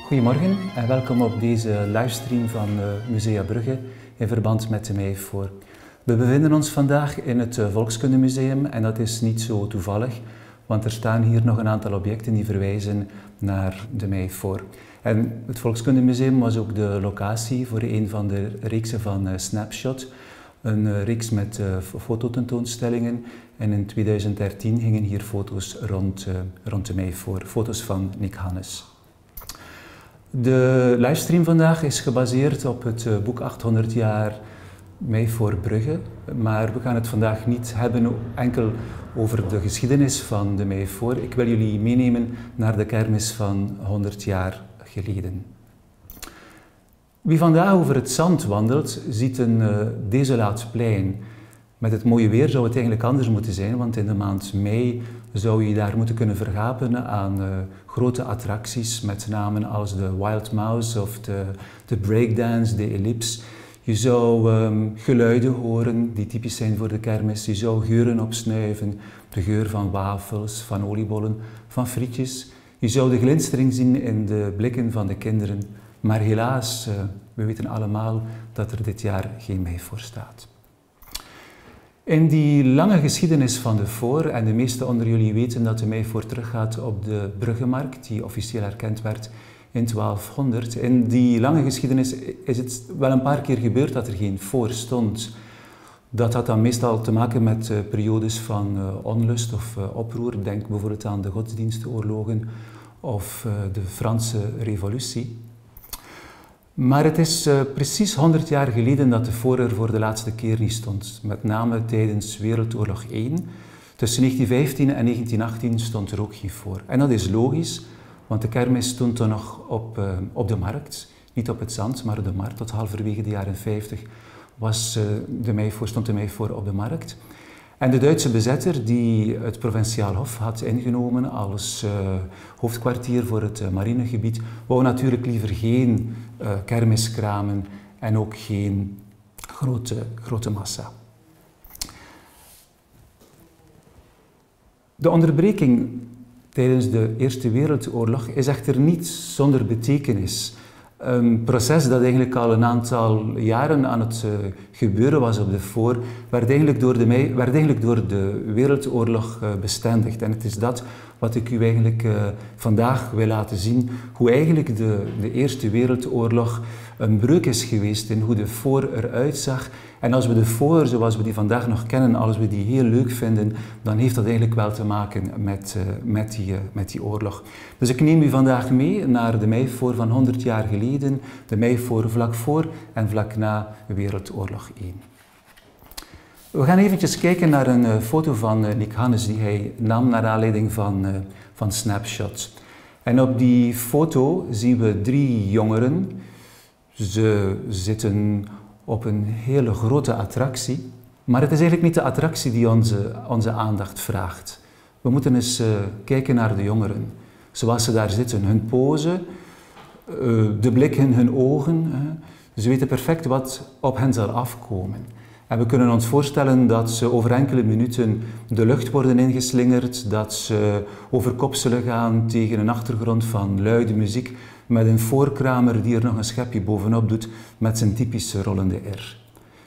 Goedemorgen en welkom op deze livestream van Musea Brugge in verband met de Meivoor. We bevinden ons vandaag in het Volkskundemuseum en dat is niet zo toevallig, want er staan hier nog een aantal objecten die verwijzen naar de Meivoor. En het Volkskundemuseum was ook de locatie voor een van de reeksen van Snapshot, een reeks met fototentoonstellingen. En in 2013 hingen hier foto's rond de Meivoor, foto's van Nick Hannes. De livestream vandaag is gebaseerd op het boek 800 jaar Meivoor Brugge, maar we gaan het vandaag niet hebben enkel over de geschiedenis van de Meivoor. Ik wil jullie meenemen naar de kermis van 100 jaar geleden. Wie vandaag over het zand wandelt, ziet een desolaat plein. Met het mooie weer zou het eigenlijk anders moeten zijn, want in de maand mei zou je daar moeten kunnen vergapen aan grote attracties, met name als de Wild Mouse of de breakdance, de ellipse. Je zou geluiden horen die typisch zijn voor de kermis. Je zou geuren opsnuiven, de geur van wafels, van oliebollen, van frietjes. Je zou de glinstering zien in de blikken van de kinderen. Maar helaas, we weten allemaal dat er dit jaar geen Meivoor staat. In die lange geschiedenis van de Voor, en de meesten onder jullie weten dat de Meivoor teruggaat op de Bruggemarkt, die officieel erkend werd in 1200. In die lange geschiedenis is het wel een paar keer gebeurd dat er geen voor stond. Dat had dan meestal te maken met periodes van onlust of oproer. Denk bijvoorbeeld aan de godsdienstoorlogen of de Franse Revolutie. Maar het is precies 100 jaar geleden dat de voor er voor de laatste keer niet stond. Met name tijdens Wereldoorlog I. Tussen 1915 en 1918 stond er ook geen voor. En dat is logisch, want de kermis stond toen nog op de markt. Niet op het zand, maar op de markt. Tot halverwege de jaren 50 stond de Meivoor op de markt. En de Duitse bezetter die het Provinciaal Hof had ingenomen als hoofdkwartier voor het marinegebied, wou natuurlijk liever geen kermiskramen en ook geen grote massa. De onderbreking tijdens de Eerste Wereldoorlog is echter niet zonder betekenis. Een proces dat eigenlijk al een aantal jaren aan het gebeuren was op de Voor, werd eigenlijk door de Wereldoorlog bestendigd. En het is dat wat ik u eigenlijk vandaag wil laten zien, hoe eigenlijk de Eerste Wereldoorlog een breuk is geweest in hoe de Voor eruit zag. En als we de Voor zoals we die vandaag nog kennen, als we die heel leuk vinden, dan heeft dat eigenlijk wel te maken met die oorlog. Dus ik neem u vandaag mee naar de Meivoor van 100 jaar geleden, de Meivoor vlak voor en vlak na Wereldoorlog I. We gaan eventjes kijken naar een foto van Nick Hannes die hij nam naar aanleiding van Snapshot. En op die foto zien we 3 jongeren. Ze zitten op een hele grote attractie, maar het is eigenlijk niet de attractie die onze aandacht vraagt. We moeten eens kijken naar de jongeren, zoals ze daar zitten, hun pose, de blik in hun ogen. Ze weten perfect wat op hen zal afkomen. En we kunnen ons voorstellen dat ze over enkele minuten de lucht worden ingeslingerd, dat ze over kop zullen gaan tegen een achtergrond van luide muziek, met een voorkramer die er nog een schepje bovenop doet met zijn typische rollende R.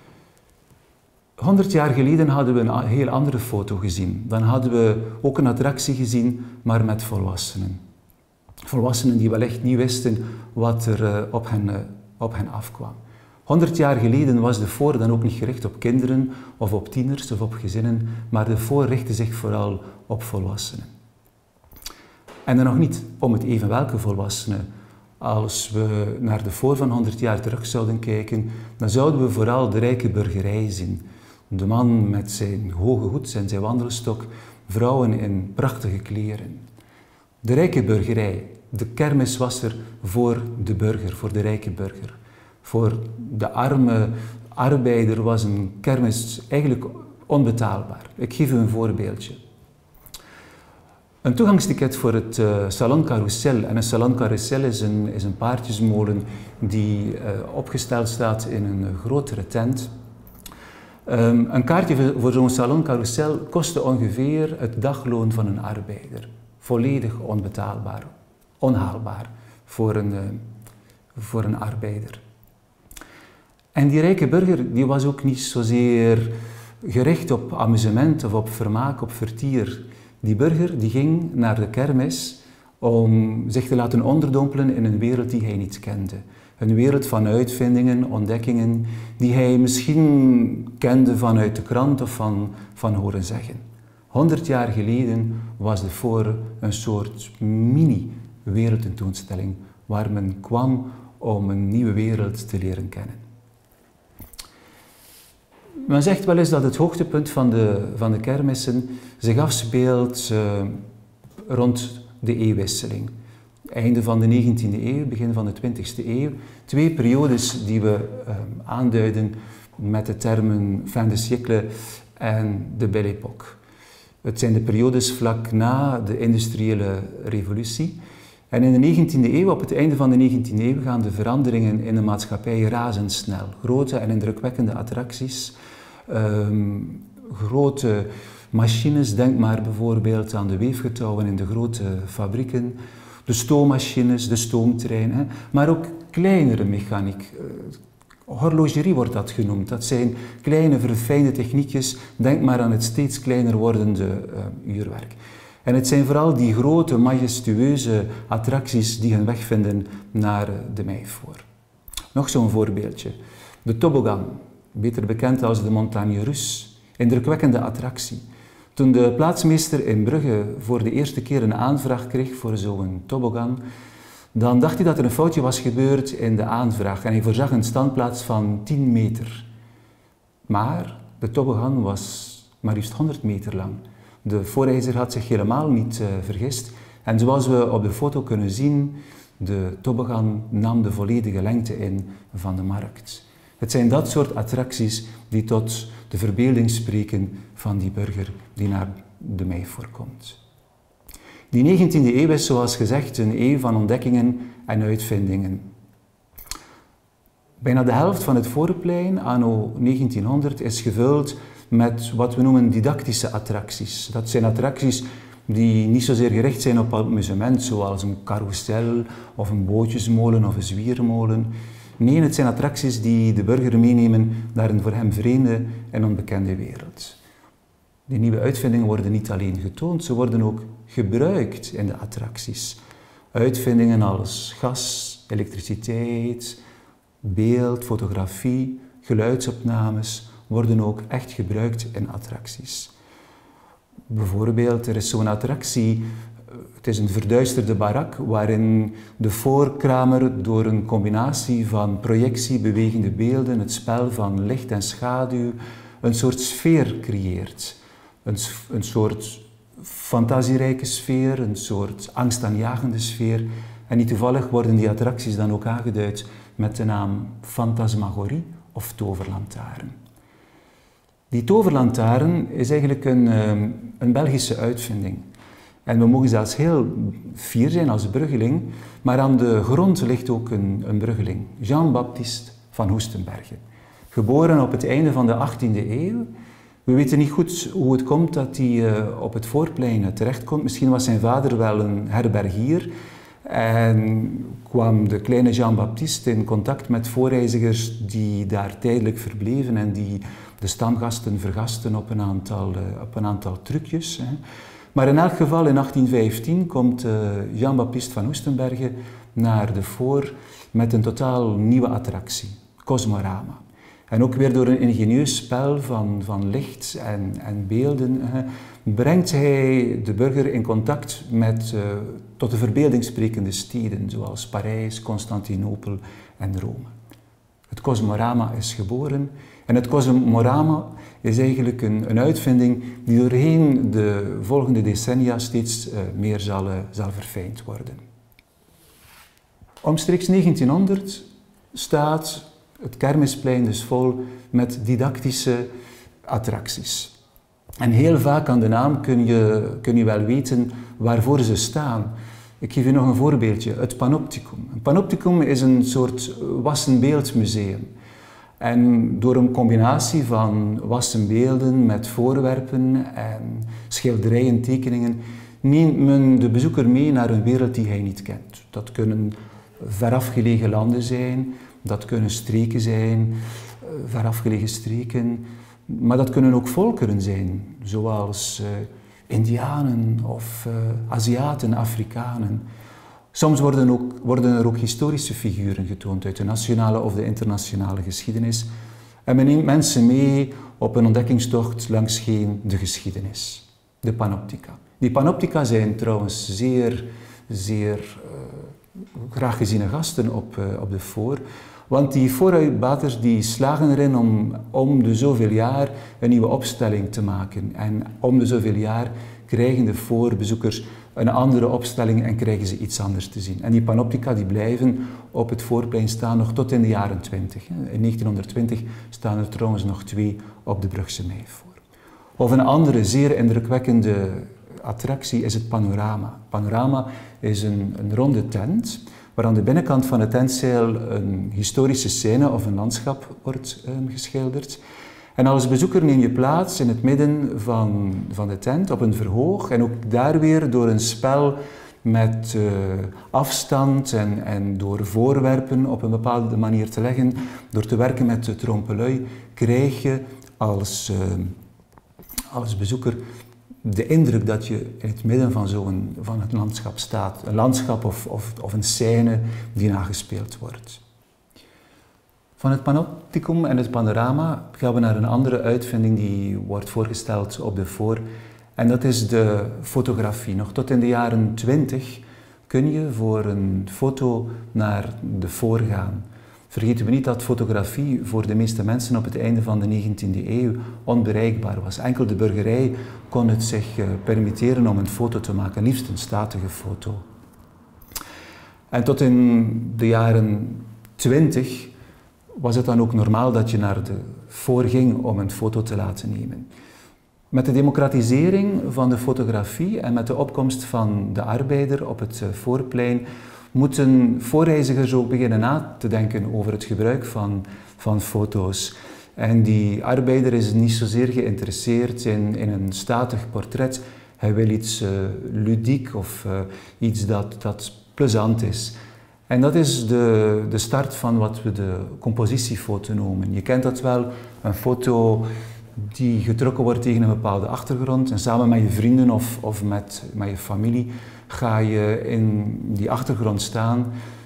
100 jaar geleden hadden we een heel andere foto gezien. Dan hadden we ook een attractie gezien, maar met volwassenen. Volwassenen die wel echt niet wisten wat er op hen afkwam. 100 jaar geleden was de Voor dan ook niet gericht op kinderen of op tieners of op gezinnen, maar de Voor richtte zich vooral op volwassenen. En dan nog niet om het even welke volwassenen. Als we naar de Voor van 100 jaar terug zouden kijken, dan zouden we vooral de rijke burgerij zien. De man met zijn hoge hoed en zijn wandelstok, vrouwen in prachtige kleren. De rijke burgerij, de kermis was er voor de burger, voor de rijke burger. Voor de arme arbeider was een kermis eigenlijk onbetaalbaar. Ik geef u een voorbeeldje. Een toegangsticket voor het Salon Carrousel. En een Salon Carrousel is een paardjesmolen die opgesteld staat in een grotere tent. Een kaartje voor zo'n Salon Carrousel kostte ongeveer het dagloon van een arbeider. Volledig onbetaalbaar, onhaalbaar voor een arbeider. En die rijke burger die was ook niet zozeer gericht op amusement of op vermaak, op vertier. Die burger die ging naar de kermis om zich te laten onderdompelen in een wereld die hij niet kende. Een wereld van uitvindingen, ontdekkingen, die hij misschien kende vanuit de krant of van horen zeggen. 100 jaar geleden was de Foire een soort mini-wereldtentoonstelling waar men kwam om een nieuwe wereld te leren kennen. Men zegt wel eens dat het hoogtepunt van de kermissen zich afspeelt rond de eeuwwisseling. Einde van de 19e eeuw, begin van de 20e eeuw. 2 periodes die we aanduiden met de termen fin de siècle en de Belle Époque. Het zijn de periodes vlak na de industriële revolutie. En in de 19e eeuw, op het einde van de 19e eeuw, gaan de veranderingen in de maatschappij razendsnel. Grote en indrukwekkende attracties, grote machines, denk maar bijvoorbeeld aan de weefgetouwen in de grote fabrieken, de stoommachines, de stoomtrein, maar ook kleinere mechaniek. Horlogerie wordt dat genoemd. Dat zijn kleine verfijnde techniekjes, denk maar aan het steeds kleiner wordende uurwerk. En het zijn vooral die grote, majestueuze attracties die hun weg vinden naar de Meifoire. Nog zo'n voorbeeldje. De toboggan, beter bekend als de Montagne Russe. Indrukwekkende attractie. Toen de plaatsmeester in Brugge voor de eerste keer een aanvraag kreeg voor zo'n toboggan, dan dacht hij dat er een foutje was gebeurd in de aanvraag en hij voorzag een standplaats van 10 meter. Maar de toboggan was maar liefst 100 meter lang. De voorreiziger had zich helemaal niet vergist en zoals we op de foto kunnen zien, de toboggan nam de volledige lengte in van de markt. Het zijn dat soort attracties die tot de verbeelding spreken van die burger die naar de Meifoire komt. Die 19e eeuw is zoals gezegd een eeuw van ontdekkingen en uitvindingen. Bijna de helft van het Foreplein, anno 1900, is gevuld met wat we noemen didactische attracties. Dat zijn attracties die niet zozeer gericht zijn op amusement, zoals een carrousel of een bootjesmolen of een zwiermolen. Nee, het zijn attracties die de burger meenemen naar een voor hem vreemde en onbekende wereld. Die nieuwe uitvindingen worden niet alleen getoond, ze worden ook gebruikt in de attracties. Uitvindingen als gas, elektriciteit, beeld, fotografie, geluidsopnames worden ook echt gebruikt in attracties. Bijvoorbeeld, er is zo'n attractie, het is een verduisterde barak waarin de voorkramer door een combinatie van projectie, bewegende beelden, het spel van licht en schaduw, een soort sfeer creëert. Een soort fantasierijke sfeer, een soort angstaanjagende sfeer. En niet toevallig worden die attracties dan ook aangeduid met de naam Fantasmagorie of toverlantaarn. Die toverlantaarn is eigenlijk een Belgische uitvinding. En we mogen zelfs heel fier zijn als Bruggeling, maar aan de grond ligt ook een Bruggeling, Jean-Baptiste van Hoestenberge. Geboren op het einde van de 18e eeuw. We weten niet goed hoe het komt dat hij op het Voorplein terechtkomt. Misschien was zijn vader wel een herbergier en kwam de kleine Jean-Baptiste in contact met voorreizigers die daar tijdelijk verbleven en die de stamgasten vergasten op een aantal trucjes. Maar in elk geval in 1815 komt Jean-Baptiste van Hoestenberge naar de Foire met een totaal nieuwe attractie, Cosmorama. En ook weer door een ingenieus spel van licht en beelden brengt hij de burger in contact met tot de verbeelding sprekende steden zoals Parijs, Constantinopel en Rome. Het Cosmorama is geboren en het Cosmorama is eigenlijk een uitvinding die doorheen de volgende decennia steeds meer zal verfijnd worden. Omstreeks 1900 staat het Kermisplein dus vol met didactische attracties. En heel vaak aan de naam kun je wel weten waarvoor ze staan. Ik geef u nog een voorbeeldje, het Panopticum. Een Panopticum is een soort wassen beeldmuseum. En door een combinatie van wassen beelden met voorwerpen en schilderijen, tekeningen, neemt men de bezoeker mee naar een wereld die hij niet kent. Dat kunnen verafgelegen landen zijn, dat kunnen streken zijn, verafgelegen streken, maar dat kunnen ook volkeren zijn, zoals Indianen of Aziaten, Afrikanen. Soms worden er ook historische figuren getoond uit de nationale of de internationale geschiedenis. En men neemt mensen mee op een ontdekkingstocht langs de geschiedenis, de panoptica. Die panoptica zijn trouwens zeer graag geziene gasten op de voor. Want die vooruitbaters die slagen erin om de zoveel jaar een nieuwe opstelling te maken. En om de zoveel jaar krijgen de voorbezoekers een andere opstelling en krijgen ze iets anders te zien. En die panoptica die blijven op het voorplein staan nog tot in de jaren 20. In 1920 staan er trouwens nog 2 op de Brugse Meivoor. Of een andere zeer indrukwekkende attractie is het panorama. Panorama is een ronde tent waar aan de binnenkant van het tentzeil een historische scène of een landschap wordt geschilderd. En als bezoeker neem je plaats in het midden van de tent op een verhoog en ook daar weer door een spel met afstand en door voorwerpen op een bepaalde manier te leggen, door te werken met de trompe-l'œil, krijg je als bezoeker de indruk dat je in het midden van het landschap staat. Een landschap of een scène die nagespeeld wordt. Van het panopticum en het panorama gaan we naar een andere uitvinding die wordt voorgesteld op de voor. En dat is de fotografie. Nog tot in de jaren 20 kun je voor een foto naar de voor gaan. Vergeten we niet dat fotografie voor de meeste mensen op het einde van de 19e eeuw onbereikbaar was. Enkel de burgerij kon het zich permitteren om een foto te maken, liefst een statige foto. En tot in de jaren 20 was het dan ook normaal dat je naar de voor ging om een foto te laten nemen. Met de democratisering van de fotografie en met de opkomst van de arbeider op het voorplein moeten voorreizigers ook beginnen na te denken over het gebruik van foto's. En die arbeider is niet zozeer geïnteresseerd in een statig portret. Hij wil iets ludiek of iets dat plezant is. En dat is de start van wat we de compositiefoto noemen. Je kent dat wel, een foto die getrokken wordt tegen een bepaalde achtergrond en samen met je vrienden of met je familie ga je in die achtergrond staan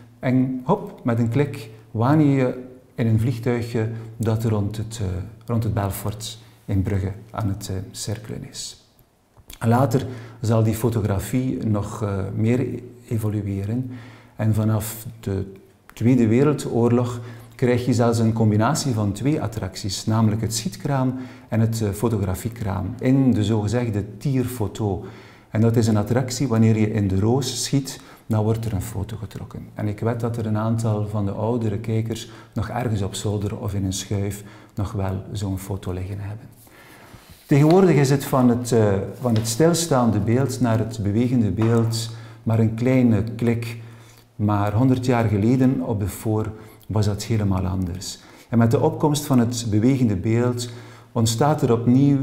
en hop, met een klik waan je in een vliegtuigje dat rond het Belfort in Brugge aan het cirkelen is. En later zal die fotografie nog meer evolueren en vanaf de Tweede Wereldoorlog krijg je zelfs een combinatie van 2 attracties, namelijk het schietkraam en het fotografiekraam in de zogezegde tierfoto. En dat is een attractie wanneer je in de roos schiet, dan wordt er een foto getrokken. En ik weet dat er een aantal van de oudere kijkers nog ergens op zolder of in een schuif nog wel zo'n foto liggen hebben. Tegenwoordig is het van het stilstaande beeld naar het bewegende beeld maar een kleine klik. Maar 100 jaar geleden op de voor was dat helemaal anders. En met de opkomst van het bewegende beeld ontstaat er opnieuw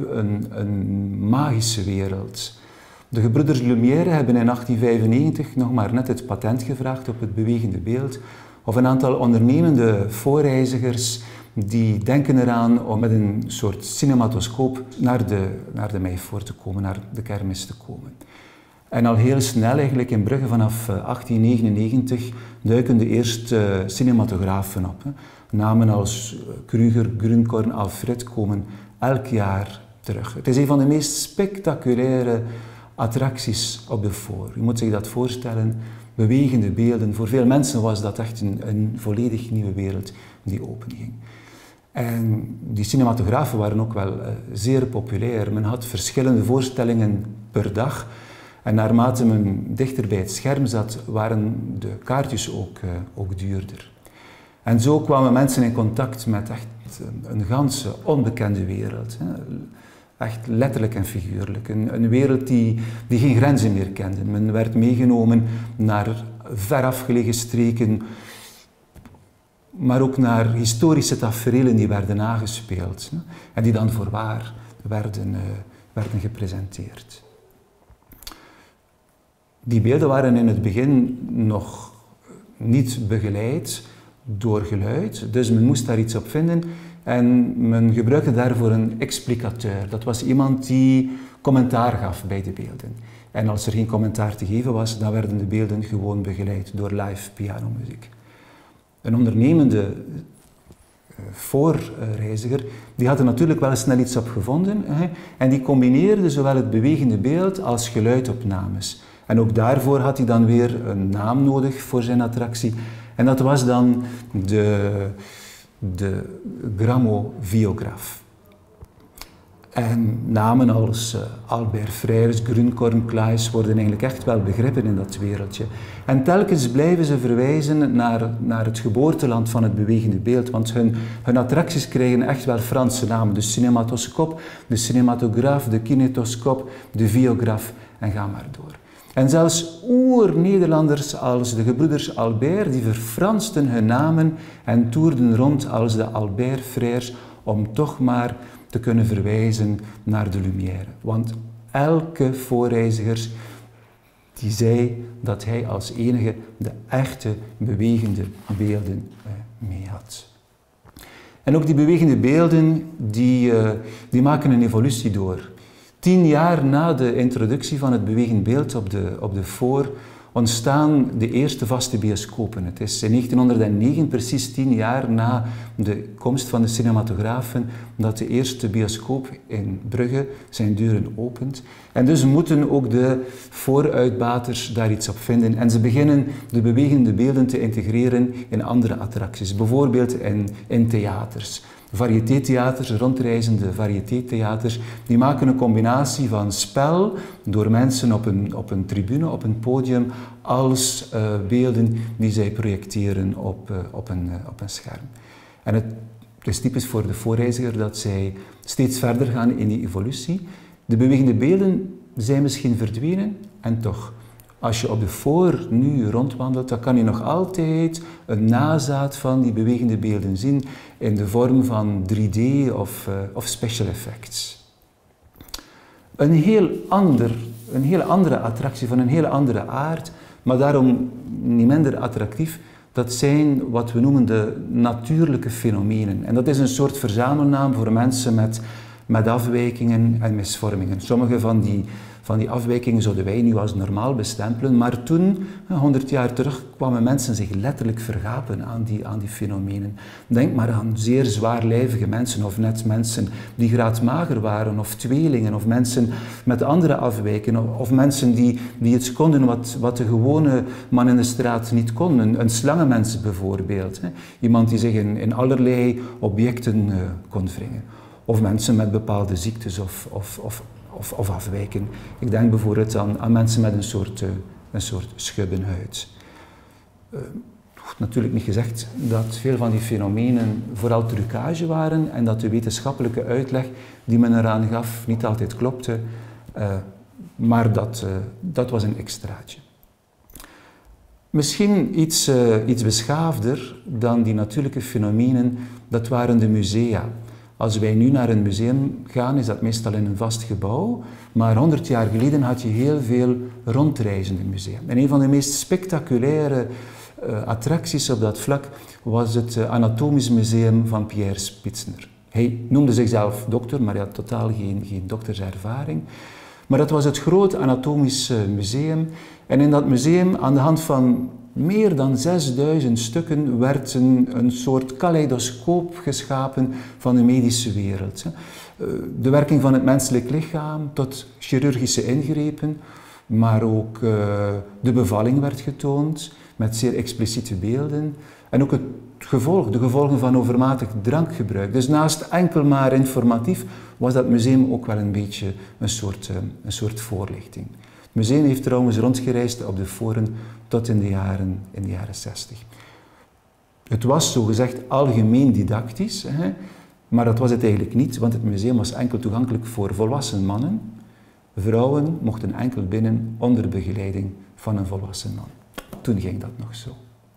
een magische wereld. De gebroeders Lumière hebben in 1895 nog maar net het patent gevraagd op het bewegende beeld. Of een aantal ondernemende voorreizigers die denken eraan om met een soort cinematoscoop naar de Meivoor te komen, naar de kermis te komen. En al heel snel, eigenlijk in Brugge vanaf 1899, duiken de eerste cinematografen op. Namen als Krüger, Grünkorn, Alfred komen elk jaar terug. Het is een van de meest spectaculaire attracties op de voor. Je moet zich dat voorstellen, bewegende beelden. Voor veel mensen was dat echt een volledig nieuwe wereld die openging. En die cinematografen waren ook wel zeer populair. Men had verschillende voorstellingen per dag. En naarmate men dichter bij het scherm zat, waren de kaartjes ook duurder. En zo kwamen mensen in contact met echt een ganse onbekende wereld. Echt letterlijk en figuurlijk. Een wereld die geen grenzen meer kende. Men werd meegenomen naar verafgelegen streken, maar ook naar historische taferelen die werden nagespeeld. En die dan voorwaar werden gepresenteerd. Die beelden waren in het begin nog niet begeleid door geluid, dus men moest daar iets op vinden en men gebruikte daarvoor een explicateur. Dat was iemand die commentaar gaf bij de beelden. En als er geen commentaar te geven was, dan werden de beelden gewoon begeleid door live pianomuziek. Een ondernemende voorreiziger, die had er natuurlijk wel snel iets op gevonden en die combineerde zowel het bewegende beeld als geluidopnames. En ook daarvoor had hij dan weer een naam nodig voor zijn attractie en dat was dan de grammoviograf. En namen als Albert Frères, Grünkorn, Claes worden eigenlijk echt wel begrippen in dat wereldje. En telkens blijven ze verwijzen naar het geboorteland van het bewegende beeld, want hun attracties krijgen echt wel Franse namen. De cinematoscoop, de cinematograaf, de kinetoscoop, de viograf en ga maar door. En zelfs oer-Nederlanders als de gebroeders Albert, die verfransten hun namen en toerden rond als de Albert Frères om toch maar te kunnen verwijzen naar de Lumière. Want elke voorreiziger die zei dat hij als enige de echte bewegende beelden mee had. En ook die bewegende beelden die maken een evolutie door. 10 jaar na de introductie van het bewegend beeld op de voor ontstaan de eerste vaste bioscopen. Het is in 1909, precies 10 jaar na de komst van de cinematografen, dat de eerste bioscoop in Brugge zijn deuren opent. En dus moeten ook de vooruitbaters daar iets op vinden. En ze beginnen de bewegende beelden te integreren in andere attracties, bijvoorbeeld in theaters. Variététheaters, rondreizende variététheaters, die maken een combinatie van spel door mensen op een tribune, op een podium, als beelden die zij projecteren op een scherm. En het is typisch voor de voorreiziger dat zij steeds verder gaan in die evolutie. De bewegende beelden zijn misschien verdwenen en toch. Als je op de voor nu rondwandelt, dan kan je nog altijd een nazaat van die bewegende beelden zien in de vorm van 3D of special effects. Een heel andere attractie van een heel andere aard, maar daarom niet minder attractief, dat zijn wat we noemen de natuurlijke fenomenen. En dat is een soort verzamelnaam voor mensen met afwijkingen en misvormingen. Sommige van die afwijkingen zouden wij nu als normaal bestempelen, maar toen, 100 jaar terug, kwamen mensen zich letterlijk vergapen aan die fenomenen. Denk maar aan zeer zwaarlijvige mensen, of net mensen die graadmager waren, of tweelingen, of mensen met andere afwijkingen, of mensen die iets konden wat de gewone man in de straat niet kon. Een slangenmens bijvoorbeeld. Iemand die zich in allerlei objecten kon wringen. Of mensen met bepaalde ziektes of afwijken. Ik denk bijvoorbeeld aan mensen met een soort schubbenhuid. Natuurlijk niet gezegd dat veel van die fenomenen vooral trucage waren en dat de wetenschappelijke uitleg die men eraan gaf niet altijd klopte, maar dat was een extraatje. Misschien iets beschaafder dan die natuurlijke fenomenen, dat waren de musea. Als wij nu naar een museum gaan, is dat meestal in een vast gebouw, maar 100 jaar geleden had je heel veel rondreizende musea. En een van de meest spectaculaire attracties op dat vlak was het Anatomisch Museum van Pierre Spitzner. Hij noemde zichzelf dokter, maar hij had totaal geen dokterservaring. Maar dat was het grote Anatomisch Museum. En in dat museum, aan de hand van meer dan 6000 stukken, werd een soort kaleidoscoop geschapen van de medische wereld. De werking van het menselijk lichaam tot chirurgische ingrepen, maar ook de bevalling werd getoond met zeer expliciete beelden. En ook de gevolgen van overmatig drankgebruik. Dus naast enkel maar informatief was dat museum ook wel een beetje een soort voorlichting. Het museum heeft trouwens rondgereisd op de foren tot in de jaren 60. Het was zogezegd algemeen didactisch, maar dat was het eigenlijk niet, want het museum was enkel toegankelijk voor volwassen mannen. Vrouwen mochten enkel binnen onder begeleiding van een volwassen man. Toen ging dat nog zo.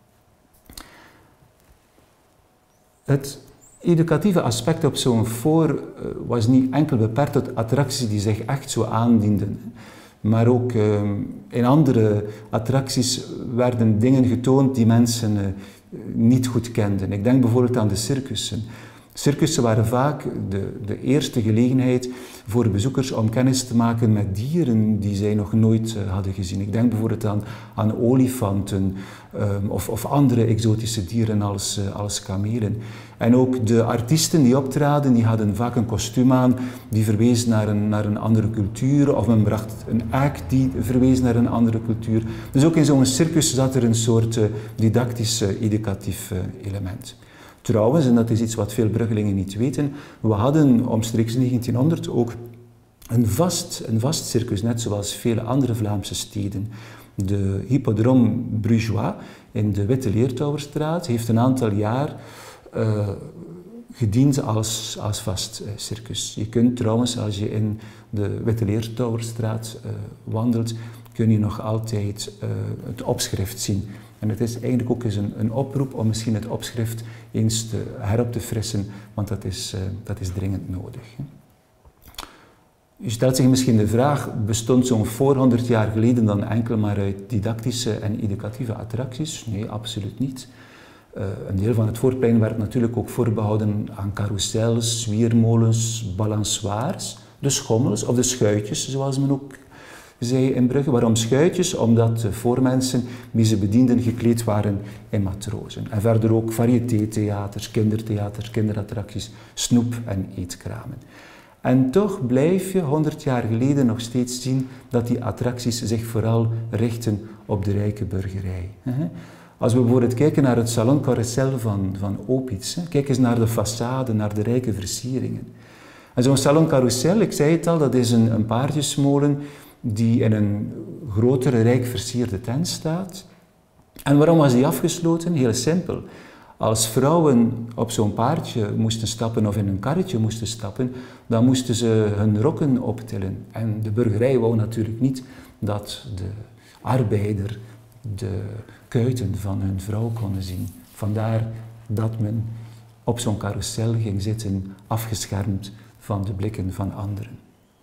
Het educatieve aspect op zo'n voor was niet enkel beperkt tot attracties die zich echt zo aandienden. maar ook in andere attracties werden dingen getoond die mensen niet goed kenden. Ik denk bijvoorbeeld aan de circussen. Circussen waren vaak de eerste gelegenheid voor bezoekers om kennis te maken met dieren die zij nog nooit hadden gezien. Ik denk bijvoorbeeld aan olifanten of andere exotische dieren als kamelen. En ook de artiesten die optraden, die hadden vaak een kostuum aan die verwees naar een andere cultuur, of men bracht een act die verwees naar een andere cultuur. Dus ook in zo'n circus zat er een soort didactisch, educatief element. Trouwens, en dat is iets wat veel Bruggelingen niet weten, we hadden omstreeks 1900 ook een vast circus, net zoals vele andere Vlaamse steden. De Hippodrome Brugeois in de Witte Leertouwerstraat heeft een aantal jaar gediend als vast circus. Je kunt trouwens, als je in de Witte Leertouwerstraat wandelt, kun je nog altijd het opschrift zien. En het is eigenlijk ook eens een oproep om misschien het opschrift eens herop te frissen, want dat is dringend nodig. Je stelt zich misschien de vraag, bestond zo'n 400 jaar geleden dan enkel maar uit didactische en educatieve attracties? Nee, absoluut niet. Een deel van het Voorplein werd natuurlijk ook voorbehouden aan carousels, zwiermolens, balançoires, de schommels of de schuitjes, zoals men ook zei in Brugge. Waarom schuitjes? Omdat de voormensen die ze bedienden gekleed waren in matrozen. En verder ook variététheaters, kindertheaters, kinderattracties, snoep- en eetkramen. En toch blijf je 100 jaar geleden nog steeds zien dat die attracties zich vooral richten op de rijke burgerij. Als we bijvoorbeeld kijken naar het Salon Carrousel van Opitz, kijk eens naar de façade, naar de rijke versieringen. En zo'n Salon Carrousel, ik zei het al, dat is een paardjesmolen die in een grotere, rijk versierde tent staat. En waarom was die afgesloten? Heel simpel. Als vrouwen op zo'n paardje moesten stappen of in een karretje moesten stappen, dan moesten ze hun rokken optillen. En de burgerij wou natuurlijk niet dat de arbeider de kuiten van hun vrouw kon zien. Vandaar dat men op zo'n carousel ging zitten, afgeschermd van de blikken van anderen.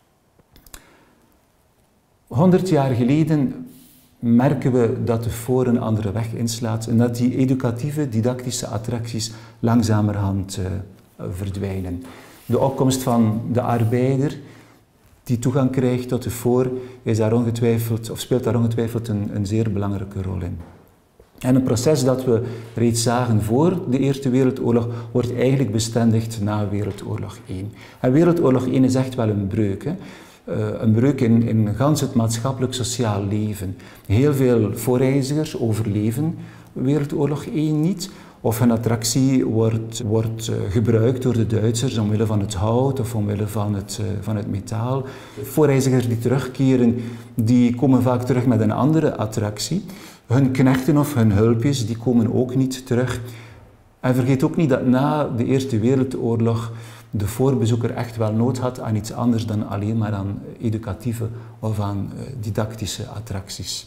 100 jaar geleden merken we dat de Foor een andere weg inslaat en dat die educatieve, didactische attracties langzamerhand verdwijnen. De opkomst van de arbeider die toegang krijgt tot de Foor is daar ongetwijfeld, of speelt daar ongetwijfeld een zeer belangrijke rol in. En een proces dat we reeds zagen voor de Eerste Wereldoorlog wordt eigenlijk bestendigd na Wereldoorlog I. En Wereldoorlog I is echt wel een breuk. Hè? Een breuk in gans het maatschappelijk-sociaal leven. Heel veel voorreizigers overleven Wereldoorlog I niet. Of hun attractie wordt gebruikt door de Duitsers omwille van het hout of omwille van het metaal. Voorreizigers die terugkeren, die komen vaak terug met een andere attractie. Hun knechten of hun hulpjes, die komen ook niet terug. En vergeet ook niet dat na de Eerste Wereldoorlog de voorbezoeker echt wel nood had aan iets anders dan alleen maar aan educatieve of aan didactische attracties.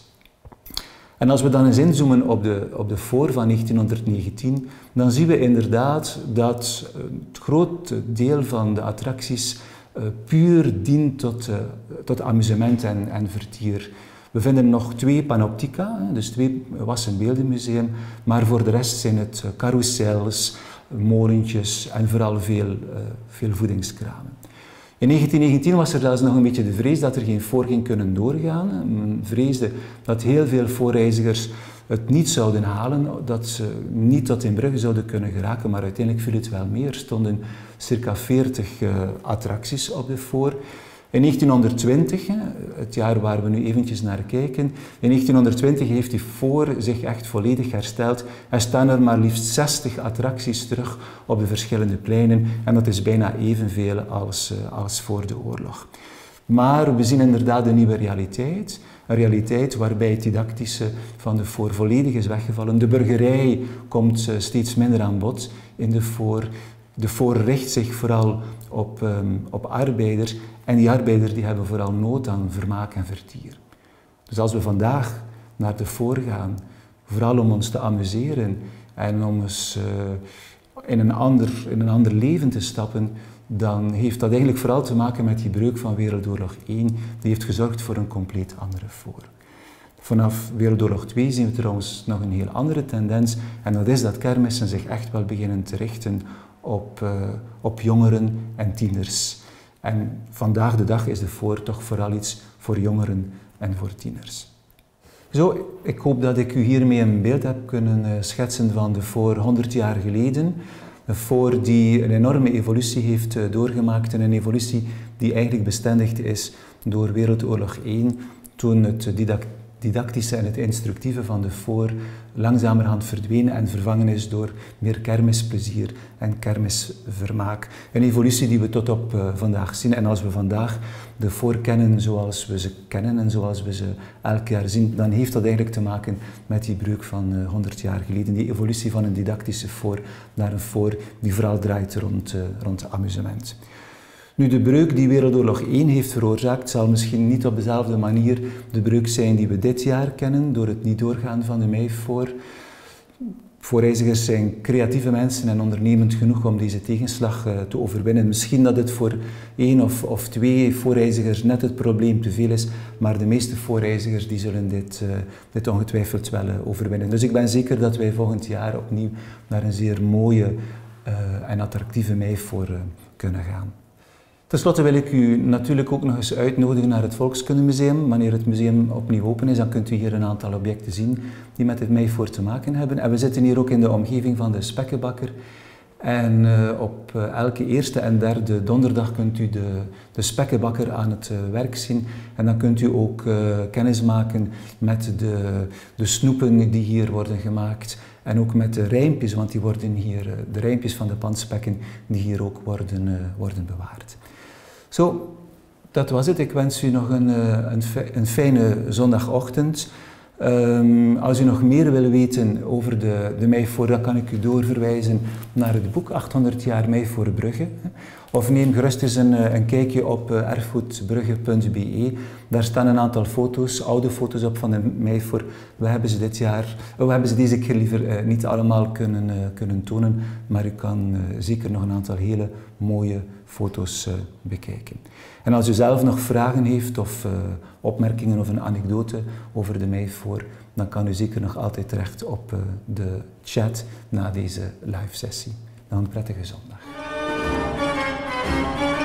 En als we dan eens inzoomen op de Foor van 1919, dan zien we inderdaad dat het grote deel van de attracties puur dient tot amusement en vertier. We vinden nog 2 panoptica, dus 2 wassenbeeldenmuseum, maar voor de rest zijn het carousels, molentjes en vooral veel voedingskramen. In 1919 was er zelfs nog een beetje de vrees dat er geen Foor ging kunnen doorgaan. Men vreesde dat heel veel voorreizigers het niet zouden halen, dat ze niet tot in Brugge zouden kunnen geraken, maar uiteindelijk viel het wel mee. Er stonden circa 40 attracties op de Foor. In 1920, het jaar waar we nu eventjes naar kijken, in 1920 heeft die Foor zich echt volledig hersteld. Er staan er maar liefst 60 attracties terug op de verschillende pleinen en dat is bijna evenveel als voor de oorlog. Maar we zien inderdaad een nieuwe realiteit. Een realiteit waarbij het didactische van de Foor volledig is weggevallen. De burgerij komt steeds minder aan bod in de Foor. De Foor richt zich vooral op arbeiders en die arbeiders die hebben vooral nood aan vermaak en vertier. Dus als we vandaag naar de Foor gaan, vooral om ons te amuseren en om eens in een ander leven te stappen, dan heeft dat eigenlijk vooral te maken met die breuk van Wereldoorlog 1. Die heeft gezorgd voor een compleet andere voor. Vanaf Wereldoorlog 2 zien we trouwens nog een heel andere tendens. En dat is dat kermissen zich echt wel beginnen te richten op jongeren en tieners. En vandaag de dag is de voor toch vooral iets voor jongeren en voor tieners. Zo, ik hoop dat ik u hiermee een beeld heb kunnen schetsen van de voor 100 jaar geleden. Een voor die een enorme evolutie heeft doorgemaakt en een evolutie die eigenlijk bestendigd is door Wereldoorlog 1, toen het didactische en het instructieve van de voor langzamerhand verdwenen en vervangen is door meer kermisplezier en kermisvermaak. Een evolutie die we tot op vandaag zien. En als we vandaag de voor kennen zoals we ze kennen en zoals we ze elk jaar zien, dan heeft dat eigenlijk te maken met die breuk van 100 jaar geleden. Die evolutie van een didactische voor naar een voor die vooral draait rond amusement. Nu, de breuk die Wereldoorlog 1 heeft veroorzaakt zal misschien niet op dezelfde manier de breuk zijn die we dit jaar kennen, door het niet doorgaan van de meivoor. Voorreizigers zijn creatieve mensen en ondernemend genoeg om deze tegenslag te overwinnen. Misschien dat het voor 1 of 2 voorreizigers net het probleem te veel is, maar de meeste voorreizigers die zullen dit ongetwijfeld wel overwinnen. Dus ik ben zeker dat wij volgend jaar opnieuw naar een zeer mooie en attractieve meivoor kunnen gaan. Ten slotte wil ik u natuurlijk ook nog eens uitnodigen naar het Volkskundemuseum. Wanneer het museum opnieuw open is, dan kunt u hier een aantal objecten zien die met het meivoor te maken hebben. En we zitten hier ook in de omgeving van de Spekkenbakker. En op elke eerste en derde donderdag kunt u de Spekkenbakker aan het werk zien. En dan kunt u ook kennis maken met de snoepen die hier worden gemaakt. En ook met de rijmpjes, want die worden hier, de rijmpjes van de panspekken die hier ook worden bewaard. Zo, dat was het. Ik wens u nog een fijne zondagochtend. Als u nog meer wil weten over de meivoor, dan kan ik u doorverwijzen naar het boek 800 jaar meivoor Brugge. Of neem gerust eens een kijkje op erfgoedbrugge.be. Daar staan een aantal foto's, oude foto's op van de meivoor. We hebben ze deze keer liever niet allemaal kunnen tonen, maar u kan zeker nog een aantal hele mooie foto's bekijken. En als u zelf nog vragen heeft of opmerkingen of een anekdote over de meivoor, dan kan u zeker nog altijd terecht op de chat na deze live sessie. Dan een prettige zondag.